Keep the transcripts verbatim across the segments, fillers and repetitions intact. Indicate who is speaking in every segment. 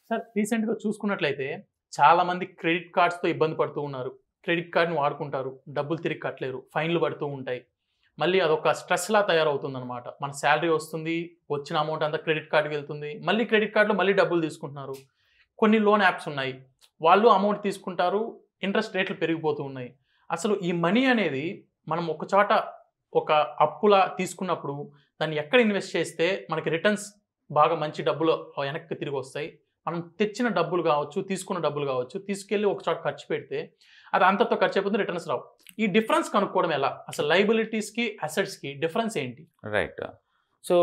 Speaker 1: Sir రీసెంట్‌గా చూసుకున్నట్లయితే చాలా మంది క్రెడిట్ కార్డ్స్‌తో ఇబ్బంది పడుతూ ఉన్నారు. క్రెడిట్ కార్డ్‌ని వాడుకుంటారు. డబ్బులు తిరిగి కట్టలేరు. ఫైన్‌లు పడుతూ ఉంటాయి. మళ్ళీ అదొక స్ట్రెస్‌లా తయారవుతుందన్నమాట. మన సాలరీ వస్తుంది. వచ్చిన అమౌంట్ అంతా క్రెడిట్ కార్డ్‌కి వెళ్తుంది. మళ్ళీ క్రెడిట్ కార్డ్‌లో మళ్ళీ డబ్బులు తీసుకుంటున్నారు. కొన్ని లోన్ యాప్స్ ఉన్నాయి. వాళ్ళు అమౌంట్ తీసుకుంటారు. ఇంట్రెస్ట్ రేట్లు పెరిగిపోతూ ఉన్నాయి. అసలు ఈ మనీ అనేది మనం ఒక చోట ఒక అప్పులా తీసుకున్నప్పుడు దాన్ని ఎక్కడ ఇన్వెస్ట్ చేస్తే మనకి రిటర్న్స్ బాగా మంచి డబ్బులు వెనక్కి తిరిగి వస్తాయి. మనం తెచ్చిన డబ్బులు కావచ్చు, తీసుకున్న డబ్బులు కావచ్చు, తీసుకెళ్ళి ఒక చోట ఖర్చు పెడితే అది అంతతో ఖర్చు అయిపోతుంది, రిటర్న్స్ రావు. ఈ డిఫరెన్స్ కనుక్కోవడం ఎలా? అసలు లయబిలిటీస్కి అసెట్స్కి డిఫరెన్స్ ఏంటి?
Speaker 2: Right. So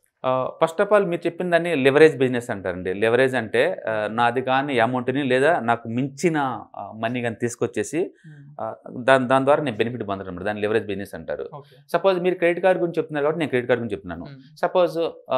Speaker 2: first of all మీరు చెప్పిన దాన్ని లెవరేజ్ బిజినెస్ అంటారండి. లెవరేజ్ అంటే నాది కానీ అమౌంట్ని లేదా నాకు మించిన మనీ కానీ తీసుకొచ్చేసి దాని దాని ద్వారా నేను బెనిఫిట్ పొందడం అనమాట. దాన్ని లెవరేజ్ బిజినెస్ అంటారు. సపోజ్ మీరు క్రెడిట్ కార్డ్ గురించి చెప్తున్నారు కాబట్టి నేను క్రెడిట్ కార్డ్ గురించి చెప్తున్నాను. సపోజ్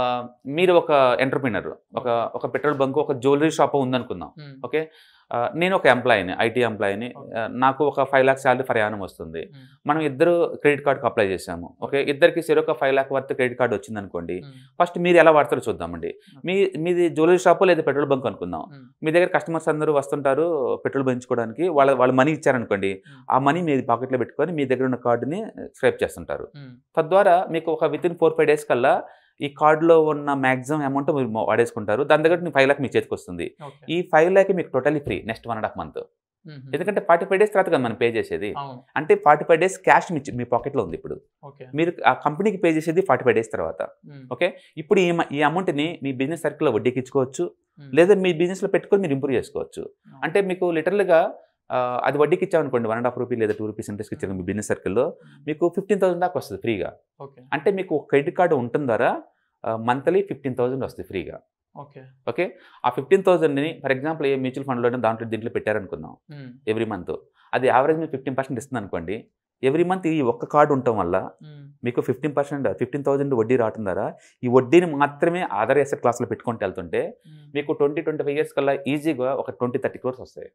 Speaker 2: మీరు ఒక ఎంటర్ప్రినర్, ఒక ఒక పెట్రోల్ బంక్, ఒక జ్యువెలరీ షాప్ ఉందనుకుందాం. ఓకే, నేను ఒక ఎంప్లాయీని, ఐటీ ఎంప్లాయీని. నాకు ఒక five lakhs salary per annum వస్తుంది. మనం ఇద్దరు క్రెడిట్ కార్డ్కి అప్లై చేసాము. ఓకే, ఇద్దరికి సరే ఒక five lakh worth credit card వచ్చింది అనుకోండి. ఫస్ట్ మీరు ఎలా వాడతారో చూద్దామండి. మీ మీది జ్యువెలరీ షాప్ లేదా పెట్రోల్ బంక్ అనుకుందాం. మీ దగ్గర కస్టమర్స్ అందరూ వస్తుంటారు పెట్రోల్ పెంచుకోవడానికి. వాళ్ళ వాళ్ళు మనీ ఇచ్చారనుకోండి, ఆ మనీ మీ పాకెట్లో పెట్టుకొని మీ దగ్గర ఉన్న కార్డుని స్క్రైప్ చేస్తుంటారు. తద్వారా మీకు ఒక within four five days కల్లా ఈ కార్డులో ఉన్న మ్యాక్సిమం అమౌంట్ మీరు వాడేసుకుంటారు. దాని దగ్గర ఫైవ్ ల్యాక్ మీ చేతికి వస్తుంది. ఈ ఫైవ్ ల్యాక్ మీకు totally free next one and half month. ఎందుకంటే ఫార్టీ ఫైవ్ డేస్ తర్వాత కదా మనం పే చేసేది. అంటే ఫార్టీ ఫైవ్ డేస్ క్యాష్ మీ మీ పాకెట్లో ఉంది. ఇప్పుడు మీరు ఆ కంపెనీకి పే చేసేది ఫార్టీ ఫైవ్ డేస్ తర్వాత. ఓకే, ఇప్పుడు ఈ ఈ అమౌంట్ని మీ బిజినెస్ సర్కిల్లో వడ్డీకి ఇచ్చుకోవచ్చు, లేదా మీ బిజినెస్లో పెట్టుకొని మీరు ఇంప్రూవ్ చేసుకోవచ్చు. అంటే మీకు లిటరల్గా అది వడ్డీకి ఇచ్చామనుకోండి, వన్ అండ్ హాఫ్ రూపీ లేదా టూ రూపీస్ ఇంట్రెస్ట్ ఇచ్చారు మీ బిజినెస్ సర్కిల్లో, మీకు ఫిఫ్టీన్ థౌసండ్ దాకా వస్తుంది ఫ్రీగా. అంటే మీకు క్రెడిట్ కార్డు ఉంటుంది ద్వారా మంత్లీ ఫిఫ్టీన్ థౌసండ్ వస్తుంది ఫ్రీగా.
Speaker 1: ఓకే
Speaker 2: ఓకే ఆ ఫిఫ్టీన్ థౌసండ్ని ఫర్ ఎగ్జాంపుల్ ఏ మ్యూచువల్ ఫండ్లో దాంట్లో దీంట్లో పెట్టారనుకుందాం. ఎవ్రీ మంత్ అది యావరేజ్ మీరు ఫిఫ్టీన్ పర్సెంట్ ఇస్తుంది అనుకోండి. ఎవ్రీ మంత్ ఈ ఒక్క కార్డు ఉండటం వల్ల మీకు ఫిఫ్టీన్ పర్సెంట్ ఫిఫ్టీన్ థౌసండ్ వడ్డీ రావడం ద్వారా ఈ వడ్డీని మాత్రమే ఆధార్ అసెట్ క్లాస్లో పెట్టుకుంటూ వెళ్తుంటే మీకు ట్వంటీ ట్వంటీ ఫైవ్ ఇయర్స్ కల్లా ఈజీగా ఒక ట్వంటీ థర్టీ క్రోర్స్ వస్తాయి.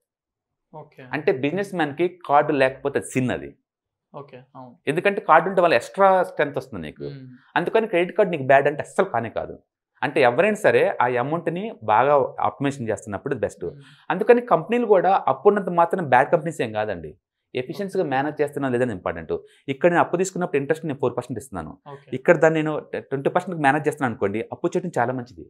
Speaker 2: అంటే బిజినెస్ మ్యాన్కి కార్డు లేకపోతే సిన్ అది. ఎందుకంటే కార్డు ఉంటే వాళ్ళ ఎక్స్ట్రా స్ట్రెంత్ వస్తుంది నీకు. అందుకని క్రెడిట్ కార్డు నీకు బ్యాడ్ అంటే అస్సలు కానే కాదు. అంటే ఎవరైనా సరే ఆ అమౌంట్ని బాగా ఆప్టిమైజేషన్ చేస్తున్నప్పుడు బెస్ట్. అందుకని కంపెనీలు కూడా అప్పున్నంత మాత్రం బ్యాడ్ కంపెనీస్ ఏం కాదండి. ఎఫిషియన్సీగా మేనేజ్ చేస్తున్నా లేదని ఇంపార్టెంట్. ఇక్కడ నేను అప్పు తీసుకున్నప్పుడు ఇంట్రెస్ట్ నేను ఫోర్ పర్సెంట్ ఇస్తున్నాను. ఇక్కడ దాన్ని నేను ట్వంటీ పర్సెంట్ మేనేజ్ చేస్తున్నాను అనుకోండి, అప్పు చేయడం చాలా మంచిది.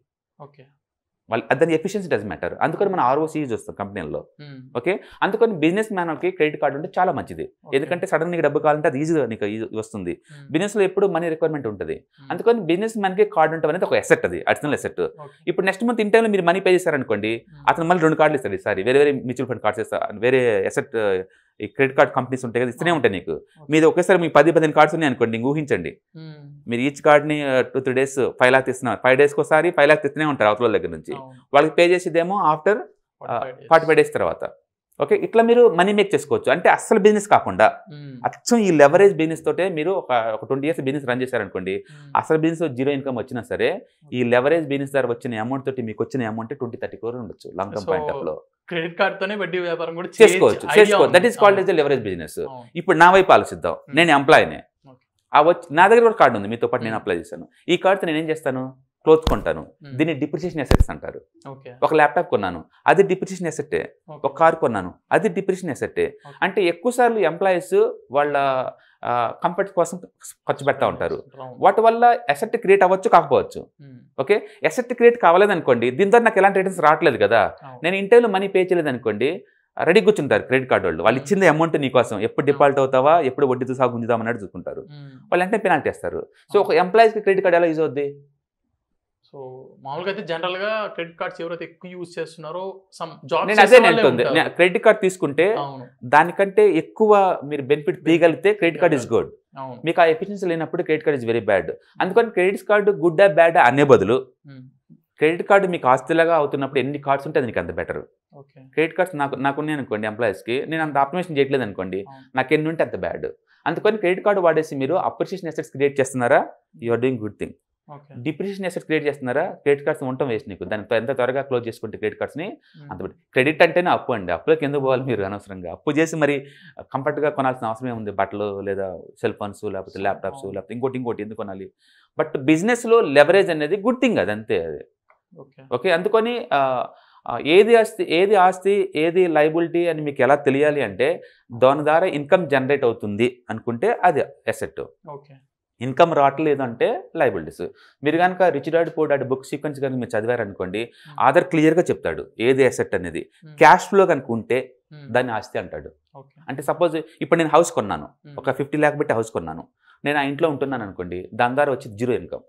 Speaker 2: వాళ్ళు దాని ఎఫిషియన్సీ డస్ మ్యాటర్. అందుకని మనం ఆర్ఓసీ చూస్తాం కంపెనీల్లో. ఓకే, అందుకని బిజినెస్ మ్యాన్కి క్రెడిట్ కార్డు ఉంటే చాలా మంచిది. ఎందుకంటే సడన్ నీకు డబ్బు కావాలంటే అది ఈజీగా నీకు వస్తుంది. బిజినెస్లో ఎప్పుడు మనీ రిక్వైర్మెంట్ ఉంటుంది. అందుకని బిజినెస్ మ్యాన్కి కార్డు ఉంటుంది అనేది ఒక ఎసెట్, అది అడిషనల్ ఎసెట్. ఇప్పుడు నెక్స్ట్ మంత్ ఇన్ టైంలో మీరు మనీ పే చేశారనుకోండి, అతను మళ్ళీ రెండు కార్డులు ఇస్తాడు. ఈసారి వేరే వేరే మ్యూచువల్ ఫండ్ కార్డ్స్ ఇస్తారు, వేరే ఎసెట్ ఈ క్రెడిట్ కార్డ్ కంపెనీస్ ఉంటాయి కదా, ఇస్తూనే ఉంటాయి నీకు. మీరు ఒకేసారి మీకు పది పదిహేను కార్డ్స్ ఉన్నాయి అనుకోండి, ఊహించండి. మీరు ఈచ్ కార్డ్ని two three days five lakh ఇస్తున్నారు. ఫైవ్ డేస్కి ఒకసారి ఫైవ్ లాక్ ఇస్తూనే ఉంటారు అవతల దగ్గర నుంచి. వాళ్ళకి పే చేసేదేమో ఆఫ్టర్ ఫార్టీ ఫైవ్ డేస్ తర్వాత. ఓకే, ఇట్లా మీరు మనీ మేక్ చేసుకోవచ్చు. అంటే అస్సలు బిజినెస్ కాకుండా అచ్చం ఈ లెవరేజ్ బిజినెస్ తోటే మీరు ఒక ఒక ట్వంటీ ఇయర్స్ బిజినెస్ రన్ చేశారనుకోండి, అసలు బిజినెస్ జీరో ఇన్కమ్ వచ్చినా సరే ఈ లెవరేజ్ బిజినెస్ ద్వారా వచ్చిన అమౌంట్ తోటి మీకు వచ్చిన అమౌంట్ ట్వంటీ థర్టీ క్రోర్ ఉండొచ్చు లాంగ్ టర్మ్ పాయింట్ ఆఫ్ లో.
Speaker 1: క్రెడిట్ కార్డ్ తోనే వడ్డీ వ్యాపారం కూడా
Speaker 2: చేసుకోవచ్చు చేసుకోవచ్చు that is called as the leverage business. ఇప్పుడు నా వైపు ఆలోచిద్దాం. నేను ఎంప్లాయీనే, ఆ వచ్చి నా దగ్గర కూడా కార్డు ఉంది, మీతో పాటు నేను అప్లై చేశాను. ఈ కార్డుతో నేను ఏం చేస్తాను, క్లోత్ కొంటాను, దీన్ని డిప్రిసియేషన్ అసెట్స్ అంటారు. ఒక ల్యాప్టాప్ కొన్నాను, అది డిప్రిసియేషన్ అసెట్టే. ఒక కార్ కొన్నాను, అది డిప్రిసియేషన్ అసెట్టే. అంటే ఎక్కువ సార్లు ఎంప్లాయీస్ వాళ్ళ కంఫర్ట్ కోసం ఖర్చు పెడతా ఉంటారు. వాటి వల్ల అసెట్ క్రియేట్ అవ్వచ్చు కాకపోవచ్చు. ఓకే, అసెట్ క్రియేట్ కావాలేదనుకోండి, దీని ద్వారా నాకు ఎలాంటి రిటర్న్స్ రావట్లేదు కదా, నేను ఇంటర్వ్యూలో మనీ పే చేయలేదు అనుకోండి, రెడీ కూర్చుంటారు క్రెడిట్ కార్డు వాళ్ళు. వాళ్ళు ఇచ్చింది అమౌంట్ నీకోసం, ఎప్పుడు డిఫాల్ట్ అవుతావా, ఎప్పుడు వడ్డీతో సాగు గుంజుదాం అన్నట్టు చూసుకుంటారు. వాళ్ళు అంటే పెనాల్టీ వేస్తారు. సో ఒక ఎంప్లాయీస్కి క్రెడిట్ కార్డు ఎలా యూజ్ అవుద్ది?
Speaker 1: సో మామూలుగా అయితే జనరల్ గా క్రెడిట్ కార్డ్స్ ఎవరైతే ఎక్కువ యూజ్ చేస్తున్నారో సమ్ జాబ్
Speaker 2: నేను అదే అంటుంది. క్రెడిట్ కార్డ్ తీసుకుంటే దానికంటే ఎక్కువ మీరు బెనిఫిట్ తీయగలిగితే క్రెడిట్ కార్డ్ ఇస్ గుడ్. మీకు ఆ ఎఫిషియన్సీ లేనప్పుడు credit card is very bad. అందుకని క్రెడిట్ కార్డు గుడ్ ఆ బ్యాడ్ అనే బదులు క్రెడిట్ కార్డు మీకు ఆస్తిలాగా అవుతున్నప్పుడు ఎన్ని కార్డ్స్ ఉంటే అది నీకు అంత బెటర్. క్రెడిట్ కార్డ్స్ నాకు నాకున్నాయి అనుకోండి, ఎంప్లాయీస్కి నేను అంత ఆప్టిమైజేషన్ చేయట్లేదు అనుకోండి, నాకు ఎన్ని ఉంటే అంత బ్యాడ్. అందుకని క్రెడిట్ కార్డు వాడేసి మీరు అప్రిషియేషన్ అసెట్స్ క్రియేట్ చేస్తున్నారా, you are doing good thing. Depreciation assets create చేస్తున్నారా, క్రెడిట్ కార్డ్స్ ఉండటం వేస్ట్ నీకు. దాని ఎంత త్వరగా క్లోజ్ చేసుకుంటే క్రెడిట్ కార్డ్స్ని అంత. క్రెడిట్ అంటేనే అప్పు అండి, అప్పులోకి ఎందుకు పోవాలి మీరు అనవసరంగా? అప్పు చేసి మరి కంఫర్ట్గా కొనాల్సిన అవసరం ఏముంది? బట్టలు లేదా సెల్ ఫోన్స్ లేకపోతే ల్యాప్టాప్స్ లేకపోతే ఇంకోటి ఇంకోటి ఎందుకు కొనాలి? బట్ బిజినెస్లో లెవరేజ్ అనేది గుడ్ థింగ్, అది అంతే. అది ఓకే. అందుకని ఏది ఆస్తి ఏది ఆస్తి ఏది లయబిలిటీ అని మీకు ఎలా తెలియాలి అంటే దాని ద్వారా ఇన్కమ్ జనరేట్ అవుతుంది అనుకుంటే అది అసెట్.
Speaker 1: ఓకే.
Speaker 2: ఇన్కమ్ రావట్లేదు అంటే లయబిలిటీస్. మీరు కనుక rich dad poor dad book sequence కనుక మీరు చదివారనుకోండి, ఆధార్ క్లియర్గా చెప్తాడు ఏది అసెట్ అనేది. క్యాష్ ఫ్లో కనుక ఉంటే దాన్ని ఆస్తి అంటాడు. అంటే సపోజ్ ఇప్పుడు నేను హౌస్ కొన్నాను, ఒక ఫిఫ్టీ ల్యాక్ పెట్టి హౌస్ కొన్నాను, నేను ఆ ఇంట్లో ఉంటున్నాను అనుకోండి, దాని ద్వారా వచ్చి జీరో ఇన్కమ్.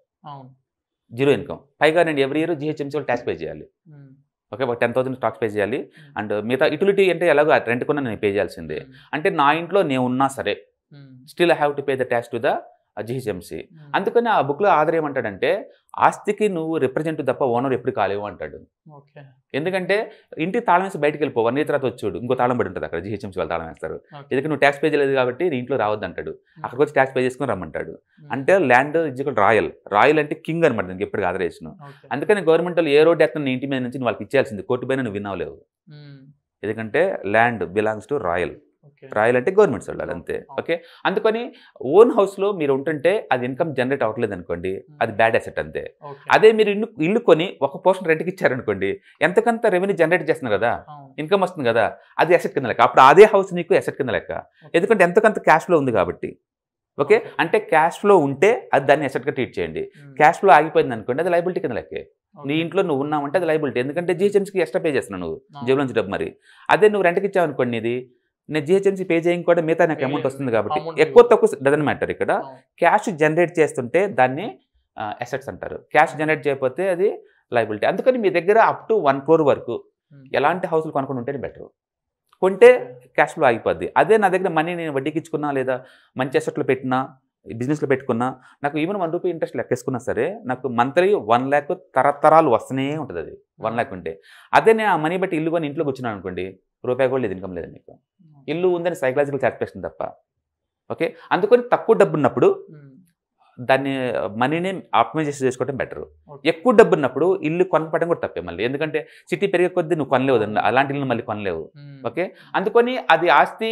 Speaker 2: జీరో ఇన్కమ్ పైగా నేను ఎవ్రీ ఇయర్ జిహెచ్ఎంసీ వాళ్ళు ట్యాక్స్ పే చేయాలి. ఓకే, ఒక టెన్ థౌసండ్ స్టాక్స్ పే చేయాలి. అండ్ మిగతా యూటిలిటీ అంటే ఎలాగో రెంట్ కూడా నేను పే చేయాల్సిందే. అంటే నా ఇంట్లో నేను ఉన్నా సరే still I have to pay the tax to the GHMC. అందుకని ఆ బుక్లో ఆధార్ ఏమంటాడంటే ఆస్తికి నువ్వు రిప్రజెంట్ తప్ప ఓనర్ ఎప్పుడు కాలేవు అంటాడు. ఎందుకంటే ఇంటి తాళం వేసి బయటకు వెళ్ళిపో, వన్ ఇయర్ తర్వాత వచ్చాడు ఇంకో తాళం పడి ఉంటుంది అక్కడ, జిహెచ్ఎంసీ వాళ్ళు తాళం వేస్తారు. ఎందుకంటే నువ్వు ట్యాక్స్ పే చేయలేదు కాబట్టి నీ ఇంట్లో రావద్దు అంటాడు. అక్కడికి వచ్చి ట్యాక్స్ పే చేసుకుని రమ్మంటాడు. అంటే land is equal royal. Royal అంటే కింగ్ అనమాట, దానికి ఎప్పుడు ఆదరేషన్. అందుకని గవర్నమెంట్ వాళ్ళు ఏ రోడ్ ఎక్కడ నీ ఇంటి మీద నుంచి వాళ్ళకి ఇచ్చేయాల్సింది, కోర్టు పైన నువ్వు విన్నావులేవు. ఎందుకంటే land belongs to royal. Royal అంటే గవర్నమెంట్ సొల్లాలి అంతే. ఓకే, అందుకని ఓన్ హౌస్లో మీరు ఉంటుంటే అది ఇన్కమ్ జనరేట్ అవ్వట్లేదు అనుకోండి, అది బ్యాడ్ అసెట్ అంతే. అదే మీరు ఇల్లు ఇల్లు కొని ఒక పోర్షన్ రెంట్కి ఇచ్చారనుకోండి, ఎంతకంత రెవెన్యూ జనరేట్ చేస్తున్నారు కదా, ఇన్కమ్ వస్తుంది కదా, అది అసెట్ కింద లెక్క. అప్పుడు అదే హౌస్ నీకు అసెట్ కింద లెక్క, ఎందుకంటే ఎంతకంత క్యాష్ ఫ్లో ఉంది కాబట్టి. ఓకే, అంటే క్యాష్ ఫ్లో ఉంటే అది దాన్ని అసెట్గా ట్రీట్ చేయండి. క్యాష్ ఫ్లో ఆగిపోయింది అనుకోండి, అది లయబిలిటీ కింద లెక్కే. నీ ఇంట్లో నువ్వు ఉన్నావంటే అది లయబిలిటీ, ఎందుకంటే జిహెచ్ఎంసీకి ఎక్స్ట్రా పే చేస్తున్నావు నువ్వు జేబులో నుంచి డబ్బు. మరి అదే నువ్వు రెంట్కి ఇచ్చావు అనుకోండి, ఇది నేను జిహెచ్ఎంసీ పే చేయడం కూడా మిగతా నాకు అమౌంట్ వస్తుంది కాబట్టి ఎక్కువ తక్కువ డజన్ మ్యాటర్. ఇక్కడ క్యాష్ జనరేట్ చేస్తుంటే దాన్ని అసెట్స్ అంటారు, క్యాష్ జనరేట్ చేయకపోతే అది లయబిలిటీ. అందుకని మీ దగ్గర అప్ టు వన్ క్రోర్ వరకు ఎలాంటి హౌస్లు కొనుక్కొని ఉంటేనే బెటర్. కొంటే క్యాష్ ఫ్లో ఆగిపోద్ది. అదే నా దగ్గర మనీ నేను వడ్డీకి ఇచ్చుకున్నా లేదా మంచి అసెట్లు పెట్టినా బిజినెస్లో పెట్టుకున్నా, నాకు ఈవెన్ వన్ రూపీ ఇంట్రెస్ట్ లెక్కేసుకున్నా సరే నాకు మంత్లీ వన్ ల్యాక్ తరతరాలు వస్తూనే ఉంటుంది. అది వన్ ల్యాక్ ఉంటే అదే నేను ఆ మనీ బట్టి ఇల్లు కొని ఇంట్లో కూర్చున్నాను అనుకోండి, రూపాయి కూడా లేదు, ఇన్కమ్ లేదు నీకు. ఇల్లు ఉందని సైకలాజికల్ సాటిస్ఫాక్షన్ తప్ప. ఓకే, అందుకని తక్కువ డబ్బు ఉన్నప్పుడు దాన్ని మనీని ఆప్టిమైజేషన్ చేసుకోవడం బెటర్. ఎక్కువ డబ్బు ఉన్నప్పుడు ఇల్లు కొనపడం కూడా తప్పే మళ్ళీ, ఎందుకంటే సిటీ పెరిగే కొద్దీ నువ్వు కొనలేవు, అలాంటి ఇల్లు మళ్ళీ కొనలేవు. ఓకే, అందుకని అది ఆస్తి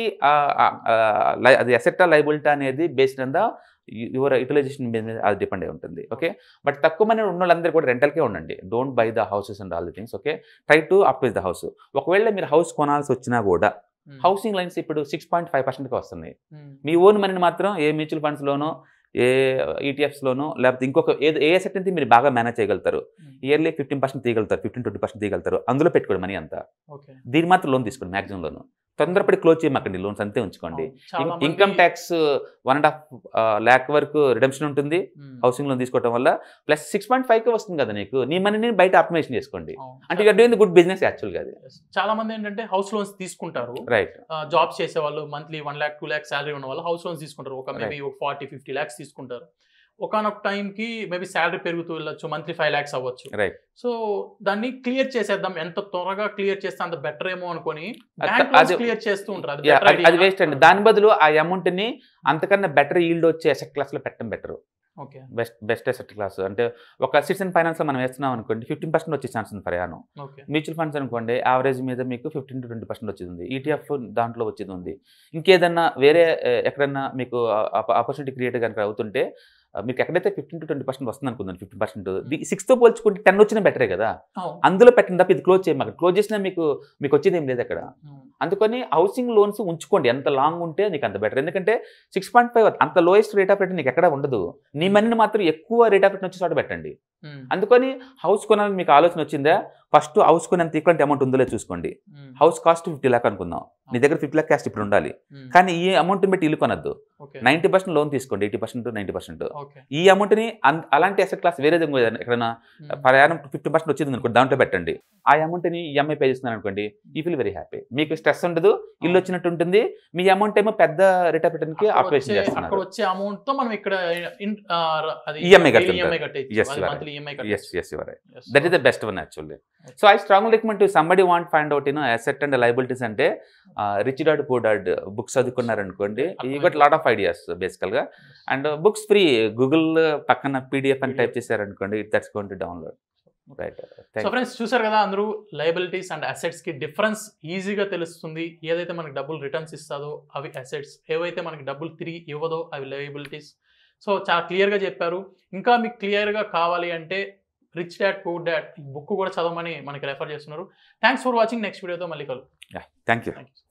Speaker 2: అది అసెట్టా లయబిలిటీ అనేది based on the your utilization మీద అది డిపెండ్ అయి ఉంటుంది. ఓకే, బట్ తక్కువ మంది ఉన్న వాళ్ళందరూ కూడా రెంటల్కే ఉండండి. Don't buy the houses and all the things. Okay, try to optimize the house. ఒకవేళ మీరు హౌస్ కొనాల్సి వచ్చినా కూడా హౌసింగ్ లైన్స్ ఇప్పుడు సిక్స్ పాయింట్ ఫైవ్ పర్సెంట్కి వస్తున్నాయి. మీ ఓన్ మనీని మాత్రం ఏ మ్యూచువల్ ఫండ్స్లోనో ఏ ఈటీఎఫ్స్లోనో లేకపోతే ఇంకొక ఏదో ఏ అసెట్ అయితే మీరు బాగా మేనేజ్ చేయగలుగుతారు, ఇయర్లీ ఫిఫ్టీన్ పర్సెంట్ తీయగలుగుతారు, ఫిఫ్టీన్ ట్వంటీ పర్సెంట్ తీయగలుగుతారు, అందులో పెట్టుకోండి మనీ అంతా. దీని మాత్రం లోన్ తీసుకోండి, మ్యాక్సిమం లోన్. తొందరపడి క్లోజ్ చేయమాకండి, లోన్స్ అంతే ఉంచుకోండి. Income tax one and half lakh వరకు రిడెంప్షన్ ఉంటుంది హౌసింగ్ లోన్ తీసుకోవడం వల్ల. ప్లస్ సిక్స్ పాయింట్ ఫైవ్ కే వస్తుంది కదా నీకు, నీ మనీని బయట ఆప్టిమైజేషన్ చేసుకోండి. అంటే you're doing the good business యాక్చువల్గా. అది
Speaker 1: చాలా మంది ఏంటంటే హౌస్ లోన్స్ తీసుకుంటారు, రైట్? జాబ్స్ చేసే వాళ్ళు monthly one lakh two lakh salary ఉన్న వాళ్ళు హౌస్ లోన్స్ తీసుకుంటారు, ఒక మేబీ ఒక ఫార్టీ ఫిఫ్టీ ల్యాక్స్ తీసుకుంటారు. ఒకనొక టైంకి మేబీ శాలరీ పెరుగుతూ వెళ్ళొచ్చు, మంత్లీ ఫైవ్ ల్యాక్స్ అవ్వచ్చు.
Speaker 2: రైట్,
Speaker 1: సో దాన్ని క్లియర్ చేసేద్దాం, ఎంత త్వరగా క్లియర్ చేస్తే అంత బెటర్ ఏమో అనుకుని క్లియర్ చేస్తూ ఉంటారు.
Speaker 2: అది వేస్ట్ అండి. దాని బదులు ఆ అమౌంట్ ని అంతకన్నా బెటర్ ఈల్డ్ వచ్చే అసెట్ క్లాస్ లో పెట్టడం better.
Speaker 1: Okay,
Speaker 2: best best asset class అంటే ఒక సిటిజన్ ఫైనాన్స్ లో మనం వేస్తున్నాం అనుకోండి, ఫిఫ్టీన్ పర్సెంట్ వచ్చే ఛాన్స్ ఉంది ప్రయాణం. మ్యూచువల్ ఫండ్స్ అనుకోండి యావరేజ్ మీద మీకు ఫిఫ్టీన్ టు ట్వంటీ పర్సెంట్ వచ్చేది ఉంది. ఈటీఎఫ్ దాంట్లో వచ్చేది ఉంది. ఇంకేదన్నా వేరే ఎక్కడన్నా మీకు ఆపర్చునిటీ క్రియేట్ కనుక అవుతుంటే మీకు ఎక్కడైతే ఫిఫ్టీన్ టు ట్వంటీ పర్సెంట్ వస్తుంది అనుకుందాం, ఫిఫ్టీన్ పర్సెంట్ సిక్స్తో పోల్చుకుంటే టెన్ వచ్చినా బెటరే కదా. అందులో పెట్టిన తప్ప ఇది క్లోజ్ చేయమాక, క్లోజ్ చేసినా మీకు మీకు వచ్చేది ఏం లేదు అక్కడ. అందుకని హౌసింగ్ లోన్స్ ఉంచుకోండి, ఎంత లాంగ్ ఉంటే నీకు అంత బెటర్. ఎందుకంటే సిక్స్ పాయింట్ ఫైవ్ అంత లోయెస్ట్ రేట్ ఆఫ్ రిటర్న్ నీకు ఎక్కడ ఉండదు. నీ మనీని మాత్రం ఎక్కువ రేట్ ఆఫ్ రిటర్న్ వచ్చే చోట పెట్టండి. అందుకని హౌస్ కొనాలని మీకు ఆలోచన వచ్చిందా, ఫస్ట్ హౌస్ కొనేంత ఈక్వల్ అమౌంట్ ఉందో చూసుకోండి. హౌస్ కాస్ట్ ఫిఫ్టీ ల్యాక్ అనుకుందాం, నీ దగ్గర ఫిఫ్టీ ల్యాక్ క్యాస్ట్ ఇప్పుడు ఉండాలి. కానీ ఈ అమౌంట్ పెట్టి ఇల్లు కొనద్దు, నైన్టీ పర్సెంట్ లోన్ తీసుకోండి, ఎయిటీ పర్సెంట్ నైన్టీ పర్సెంట్ ఈ అమౌంట్ ని అలాంటి అసెట్ క్లాస్ వేరే ఎక్కడైనా ప్రయాణం ఫిఫ్టీ పర్సెంట్ వచ్చింది అనుకోండి, దాంట్లో పెట్టండి. ఆ అమౌంట్ ని ఈఎంఐ పే చేస్తున్నారు అనుకోండి, యూ ఫీల్ వెరీ హ్యాపీ. మీకు స్ట్రెస్ ఉండదు, ఇల్లు వచ్చినట్టు ఉంటుంది. మీ అమౌంట్ ఏమో పెద్ద రేట్ ఆఫ్ రిటర్న్ కి ఆపరేషన్ చేస్తున్నారు.
Speaker 1: వచ్చే అమౌంట్ తో మనం ఇక్కడ
Speaker 2: ఈఎంఐ కట్టాలి. That is the best one actually. So I strongly recommend to somebody want find out you know asset and liabilities అంటే rich dad poor dad books చదువుకున్నారనుకోండి, you got lot of ideas బేసికల్ గా. And books free, Google పక్కన PDF అని type చేశారనుకోండి, it that's going to download. Right.
Speaker 1: So friends చూసారు కదా, అందరూ లయబిలిటీస్ అండ్ అసెట్స్ కి డిఫరెన్స్ ఈజీగా తెలుస్తుంది. ఏదైతే మనకి డబ్బులు రిటర్న్స్ ఇస్తుందో అవి అసెట్స్, ఏవైతే మనకి డబ్బులు తిరిగి ఇవ్వదో అవి లయబిలిటీస్. సో చాలా క్లియర్గా చెప్పారు. ఇంకా మీకు క్లియర్గా కావాలి అంటే rich dad poor dad book కూడా చదవమని మనకి రెఫర్ చేస్తున్నారు. Thanks for watching. నెక్స్ట్ వీడియోతో మళ్ళీ కలు.
Speaker 2: Thank you.